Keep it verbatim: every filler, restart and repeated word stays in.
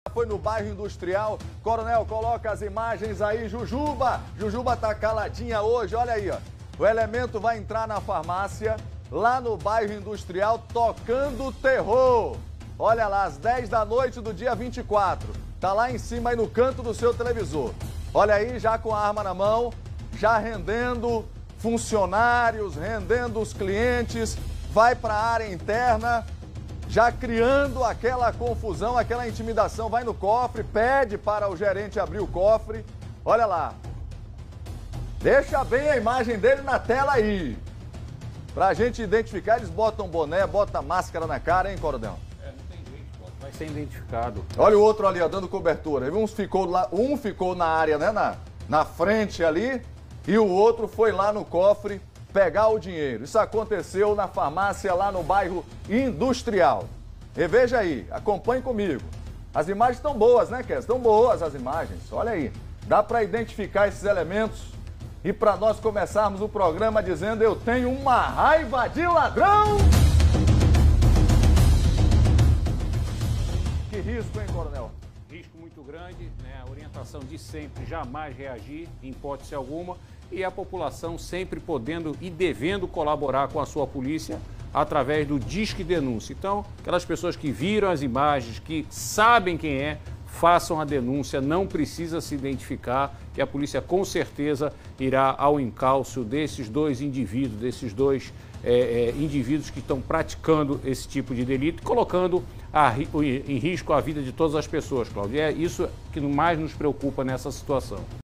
Foi no bairro Industrial. Coronel, coloca as imagens aí. Jujuba, Jujuba tá caladinha hoje, olha aí, ó. O elemento vai entrar na farmácia, lá no bairro Industrial, tocando terror. Olha lá, às dez da noite do dia vinte e quatro. Tá lá em cima, aí no canto do seu televisor. Olha aí, já com a arma na mão, já rendendo funcionários, rendendo os clientes, vai para a área interna, já criando aquela confusão, aquela intimidação, vai no cofre, pede para o gerente abrir o cofre. Olha lá. Deixa bem a imagem dele na tela aí. Pra gente identificar, eles botam boné, botam máscara na cara, hein, Coronel? É, não tem jeito, vai ser identificado. Olha o outro ali, ó, dando cobertura. Um ficou, lá, um ficou na área, né, na, na frente ali, e o outro foi lá no cofre pegar o dinheiro. Isso aconteceu na farmácia lá no bairro Industrial. E veja aí, acompanhe comigo. As imagens estão boas, né, Kes? Estão boas as imagens, olha aí. Dá para identificar esses elementos. E para nós começarmos o programa dizendo: eu tenho uma raiva de ladrão! Que risco, hein, Coronel? Risco muito grande, né? A orientação de sempre jamais reagir, em hipótese alguma, e a população sempre podendo e devendo colaborar com a sua polícia através do Disque Denúncia. Então, aquelas pessoas que viram as imagens, que sabem quem é, façam a denúncia, não precisa se identificar, que a polícia com certeza irá ao encalço desses dois indivíduos, desses dois é, é, indivíduos que estão praticando esse tipo de delito, colocando a, em risco a vida de todas as pessoas, Cláudio. É isso que mais nos preocupa nessa situação.